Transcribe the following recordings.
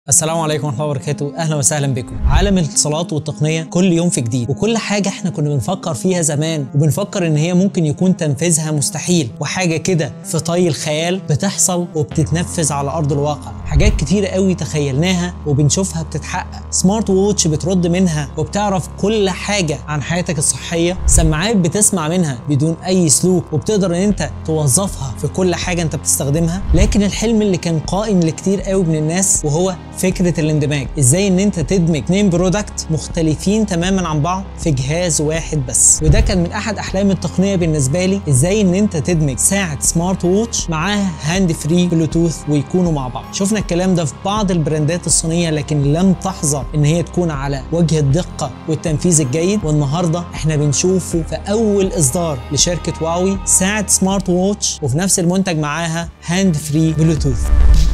السلام عليكم ورحمة الله وبركاته، أهلا وسهلا بكم. عالم الاتصالات والتقنية كل يوم في جديد، وكل حاجة احنا كنا بنفكر فيها زمان وبنفكر إن هي ممكن يكون تنفيذها مستحيل، وحاجة كده في طي الخيال بتحصل وبتتنفذ على أرض الواقع. حاجات كتيرة قوي تخيلناها وبنشوفها بتتحقق. سمارت ووتش بترد منها وبتعرف كل حاجة عن حياتك الصحية. سماعات بتسمع منها بدون أي سلوك وبتقدر إن أنت توظفها في كل حاجة أنت بتستخدمها. لكن الحلم اللي كان قائم لكتير قوي من الناس وهو فكرة الاندماج، ازاي ان انت تدمج 2 برودكت مختلفين تماما عن بعض في جهاز واحد بس. وده كان من احد احلام التقنية بالنسبة لي، ازاي ان انت تدمج ساعة سمارت ووتش معاها هاند فري بلوتوث ويكونوا مع بعض. شفنا الكلام ده في بعض البراندات الصينية لكن لم تحظى ان هي تكون على وجه الدقة والتنفيذ الجيد، والنهاردة احنا بنشوفه في اول اصدار لشركة هواوي، ساعة سمارت ووتش وفي نفس المنتج معاها هاند فري بلوتوث.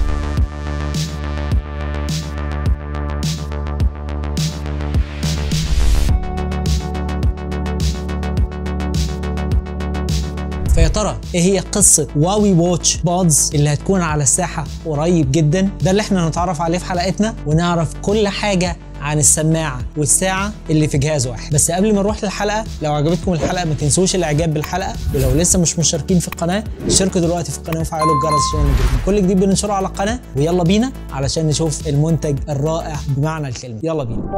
فيا ترى ايه هي قصة هواوي واتش بودز اللي هتكون على الساحة قريب جدا؟ ده اللي احنا هنتعرف عليه في حلقتنا، ونعرف كل حاجة عن السماعة والساعة اللي في جهاز واحد. بس قبل ما نروح للحلقة، لو عجبتكم الحلقة ما تنسوش الاعجاب بالحلقة، ولو لسه مش مشتركين في القناة اشتركوا دلوقتي في القناة وفعلوا الجرس عشان يجيلكم كل جديد بننشره على القناة. ويلا بينا علشان نشوف المنتج الرائع بمعنى الكلمة. يلا بينا.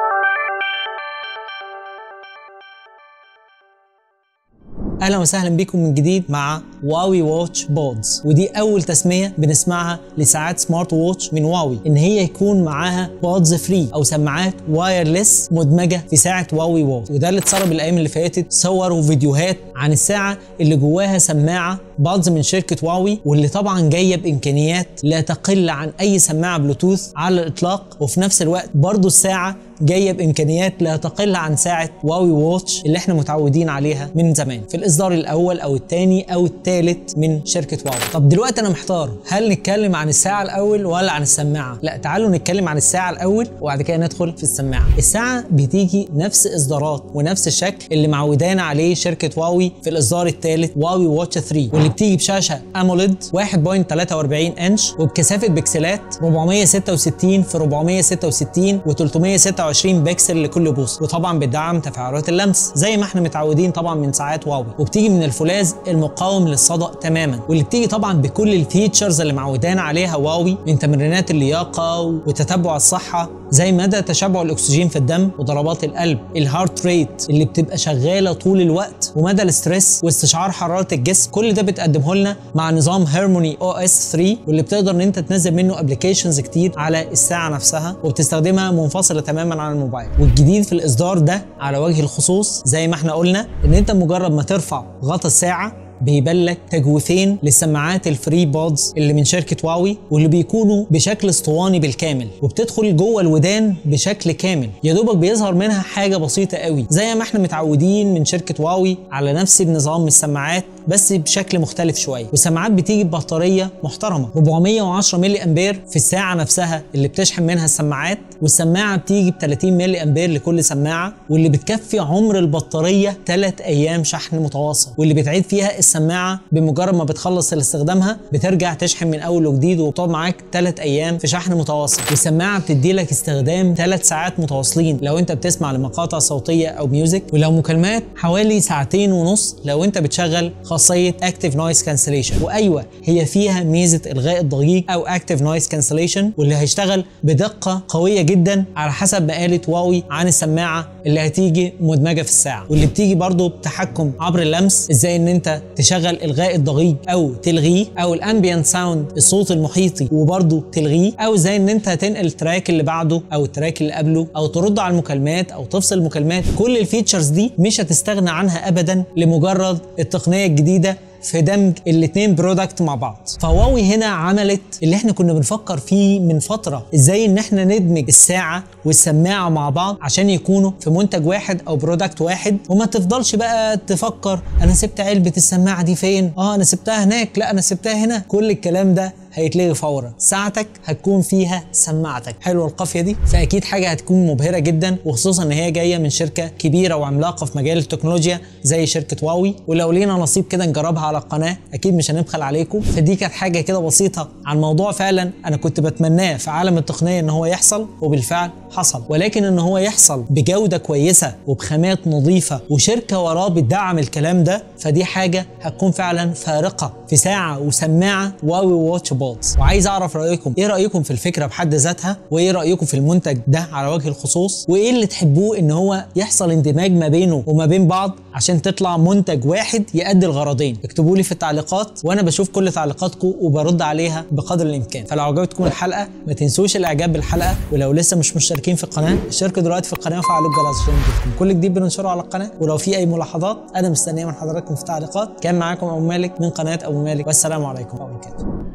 اهلا وسهلا بكم من جديد مع هواوي واتش بودز، ودي اول تسميه بنسمعها لساعات سمارت واتش من هواوي، ان هي يكون معاها بودز فري او سماعات وايرلس مدمجه في ساعه هواوي واتش. وده اللي اتسرب الايام اللي فاتت صور وفيديوهات عن الساعه اللي جواها سماعه بودز من شركه هواوي، واللي طبعا جايه بامكانيات لا تقل عن اي سماعه بلوتوث على الاطلاق. وفي نفس الوقت برضو الساعه جايه بامكانيات لا تقل عن ساعه هواوي واتش اللي احنا متعودين عليها من زمان في الاصدار الاول او الثاني او الثالث من شركه هواوي. طب دلوقتي انا محتار، هل نتكلم عن الساعه الاول ولا عن السماعه؟ لا، تعالوا نتكلم عن الساعه الاول وبعد كده ندخل في السماعه. الساعه بتيجي نفس اصدارات ونفس الشكل اللي معودانا عليه شركه هواوي في الاصدار الثالث هواوي واتش 3، واللي بتيجي بشاشه اموليد 1.43 انش وبكثافه بكسلات 466 في 466 و326 بكسل لكل بوصه، وطبعا بتدعم تفاعلات اللمس زي ما احنا متعودين طبعا من ساعات هواوي، وبتيجي من الفولاذ المقاوم للصدأ تماما، واللي بتيجي طبعا بكل الفيتشرز اللي معودانا عليها هواوي من تمرينات اللياقه وتتبع الصحه زي مدى تشبع الاكسجين في الدم وضربات القلب، الهارت ريت اللي بتبقى شغاله طول الوقت، ومدى الاسترس واستشعار حراره الجسم. كل ده بتقدمه لنا مع نظام هارموني او اس 3، واللي بتقدر ان انت تنزل منه ابلكيشنز كتير على الساعه نفسها وبتستخدمها منفصله تماما عن الموبايل. والجديد في الاصدار ده على وجه الخصوص زي ما احنا قلنا، ان انت مجرد ما ترفع غطا الساعه بيبان لك تجويفين للسماعات الفري بودز اللي من شركه هواوي، واللي بيكونوا بشكل اسطواني بالكامل وبتدخل جوه الودان بشكل كامل. يا دوبك بيظهر منها حاجه بسيطه قوي زي ما احنا متعودين من شركه هواوي على نفس النظام من السماعات بس بشكل مختلف شويه. والسماعات بتيجي ببطاريه محترمه 410 ملي امبير في الساعه نفسها اللي بتشحن منها السماعات، والسماعه بتيجي ب 30 ملي امبير لكل سماعه، واللي بتكفي عمر البطاريه 3 ايام شحن متواصل، واللي بتعيد فيها السماعه بمجرد ما بتخلص استخدامها بترجع تشحن من اول وجديد وبتقعد معاك 3 ايام في شحن متواصل. والسماعه بتدي لك استخدام 3 ساعات متواصلين لو انت بتسمع لمقاطع صوتيه او ميوزك، ولو مكالمات حوالي 2.5 ساعات لو انت بتشغل خاصيه اكتيف نويز كانسليشن. وايوه هي فيها ميزه الغاء الضجيج او اكتيف نويز كانسليشن، واللي هيشتغل بدقه قويه جدا على حسب ما قالت هواوي عن السماعه اللي هتيجي مدمجه في الساعه، واللي بتيجي برضو بتحكم عبر اللمس، ازاي ان انت تشغل الغاء الضجيج او تلغيه، او الامبيانت ساوند الصوت المحيطي وبرضو تلغيه، او ازاي ان انت تنقل التراك اللي بعده او التراك اللي قبله، او ترد على المكالمات او تفصل المكالمات. كل الفيتشرز دي مش هتستغنى عنها ابدا لمجرد التقنيه الجديده في دمج الاتنين برودكت مع بعض. فهواوي هنا عملت اللي احنا كنا بنفكر فيه من فترة، ازاي ان احنا ندمج الساعة والسماعة مع بعض عشان يكونوا في منتج واحد او برودكت واحد، وما تفضلش بقى تفكر انا سبت علبة السماعة دي فين، انا سبتها هناك، لا انا سبتها هنا. كل الكلام ده هيتلغي فورا، ساعتك هتكون فيها سماعتك. حلوه القافيه دي؟ فاكيد حاجه هتكون مبهره جدا، وخصوصا ان هي جايه من شركه كبيره وعملاقه في مجال التكنولوجيا زي شركه واوي، ولو لينا نصيب كده نجربها على القناه اكيد مش هنبخل عليكم. فدي كانت حاجه كده بسيطه عن موضوع فعلا انا كنت بتمناه في عالم التقنيه ان هو يحصل، وبالفعل حصل. ولكن ان هو يحصل بجوده كويسه وبخامات نظيفه وشركه وراه بتدعم الكلام ده، فدي حاجه هتكون فعلا فارقه في ساعه وسماعه واوي واتش بودز. وعايز اعرف رايكم، ايه رايكم في الفكره بحد ذاتها؟ وايه رايكم في المنتج ده على وجه الخصوص؟ وايه اللي تحبوه ان هو يحصل اندماج ما بينه وما بين بعض عشان تطلع منتج واحد يؤدي الغرضين؟ اكتبوا لي في التعليقات، وانا بشوف كل تعليقاتكم وبرد عليها بقدر الامكان. فلو عجبتكم الحلقه ما تنسوش الاعجاب بالحلقه، ولو لسه مش مشتركين في القناه اشتركوا دلوقتي في القناه وفعلوا الجرس عشان يجيلكم كل جديد بننشره على القناه. ولو في اي ملاحظات انا مستنيه من حضراتكم في التعليقات. كان معاكم ابو مالك من قناه ابو مالك، والسلام عليكم ورحمه الله وبركاته.